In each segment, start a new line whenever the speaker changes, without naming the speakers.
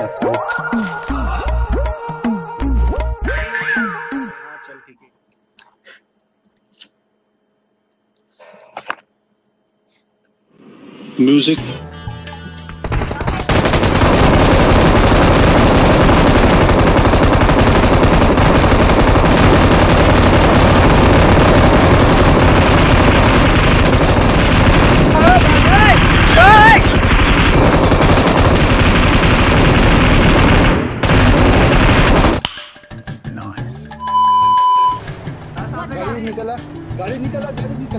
चल ठीक है।
म्यूजिक
गाड़ी निकला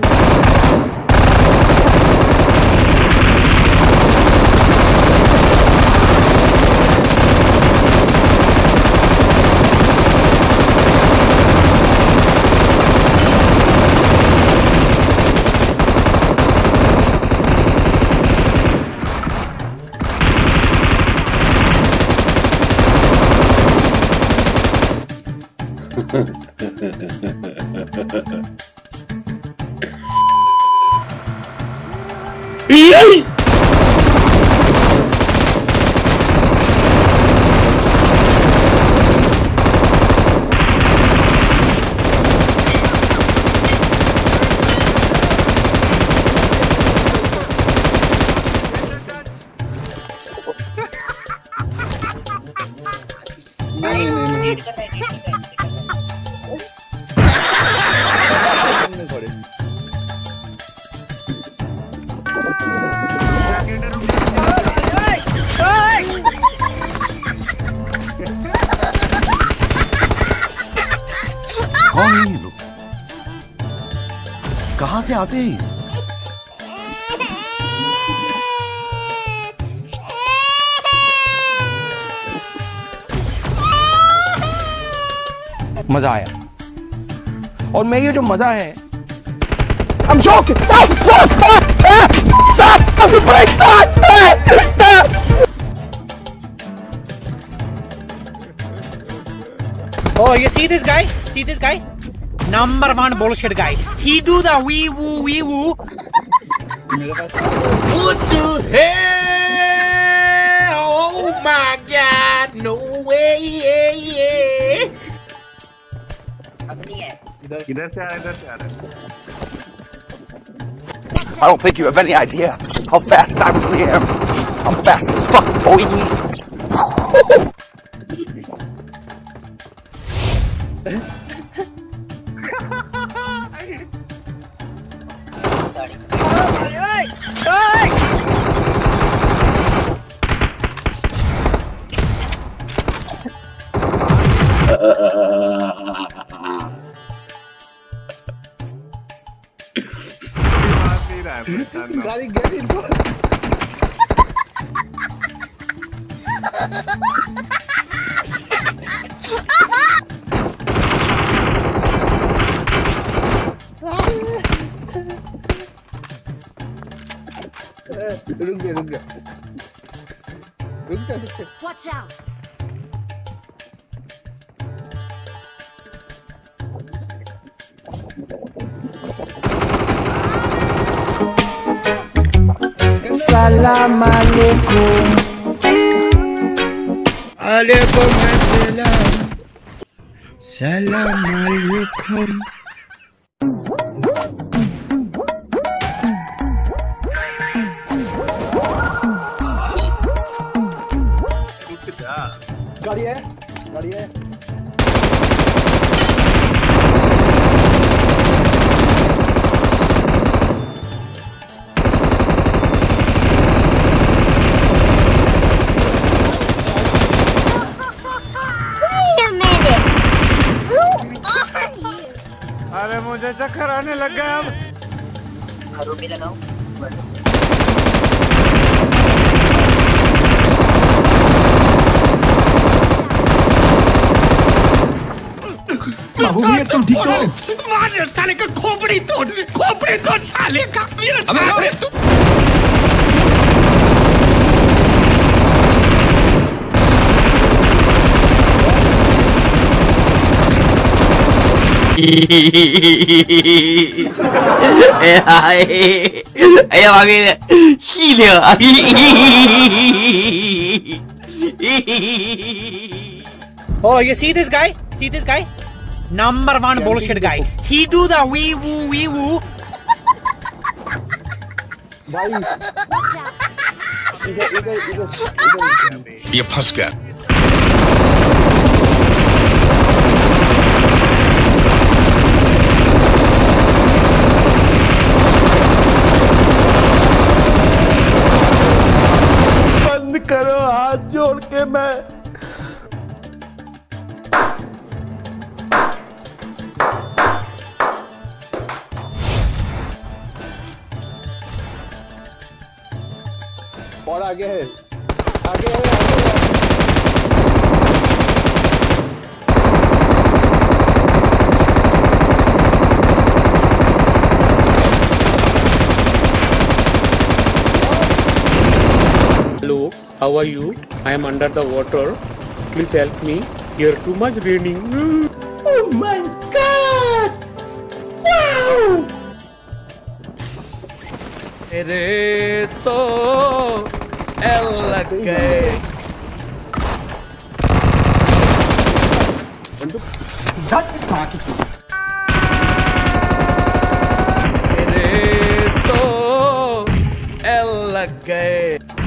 कौन है ये लोग? कहां से आते हैं?
मजा आया और मैं ये जो मजा है I'm joking! Stop!
Oh, you see this guy? See this guy? Number one bullshit guy. He do the wee woo.
What the hell? Oh my God! No way!
इधर से आ रहा है।
I don't think you have any idea how fast I really am. I'm fast as fuck, boy.
गाड़ी गई तो रुक जा
Watch out.
Salam alaikum. Alaikum assalam. Salam alaikum.
गाड़ी है
अरे मुझे चक्कर आने लग गया अब।
घरों में लगाओ।
बाबू भैया तुम ठीक हो?
मार साले का खोपड़ी तोड़ साले का।
哎呀妈逼的，细的啊！
Oh, you see this guy? See this guy? Number one bullshit guy. He do the wee woo.
भाई इधर
ये फंस गया
बंद करो हाथ जोड़ के मैं और आगे है
Hello, how are you? I am under the water. Please help me. Here too much raining.
Oh my god wow मेरे तो एल लग गए मेरे तो एल लग गए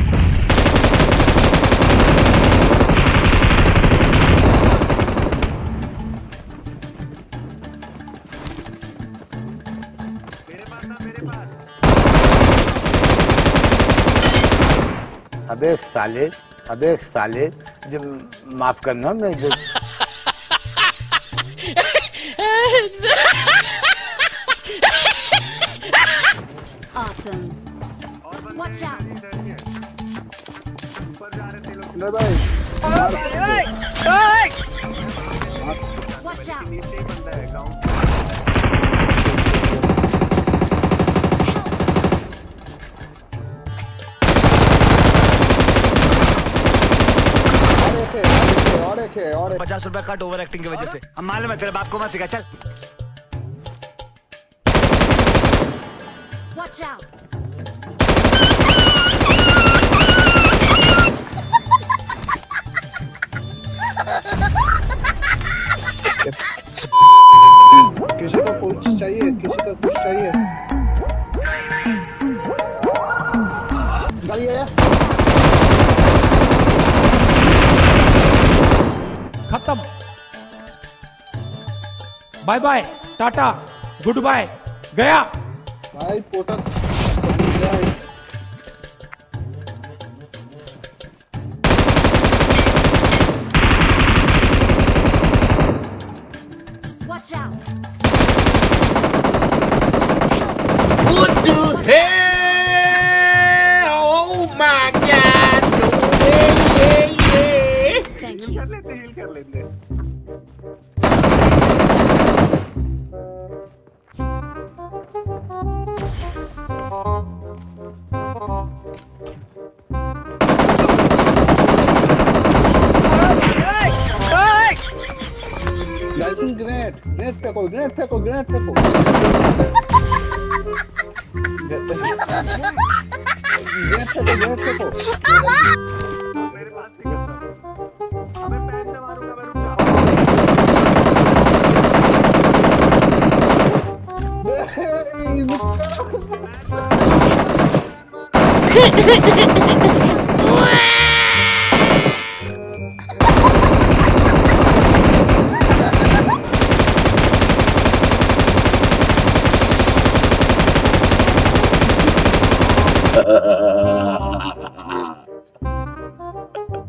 अबे साले जो माफ करना मैं जो
Awesome. Watch out. Watch out.
और
50 रुपए कट ओवर एक्टिंग की वजह से। हम मालूम है तेरे बाप को मत सिखा चल।
Watch out.
किसी को कुछ चाहिए गाड़ी आया
खत्म bye bye tata goodbye गया
भाई पोटर
Watch out.
What the hell oh my god no way yeah
Thank you.
कर लेते ग्रेनेड फेंको मेरे पास नहीं करता अबे पैर से मारूंगा मैं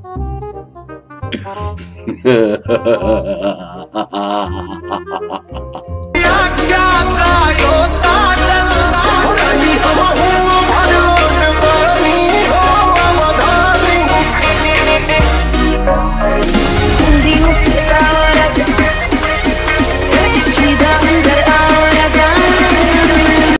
Ha ha ha ha ha ha.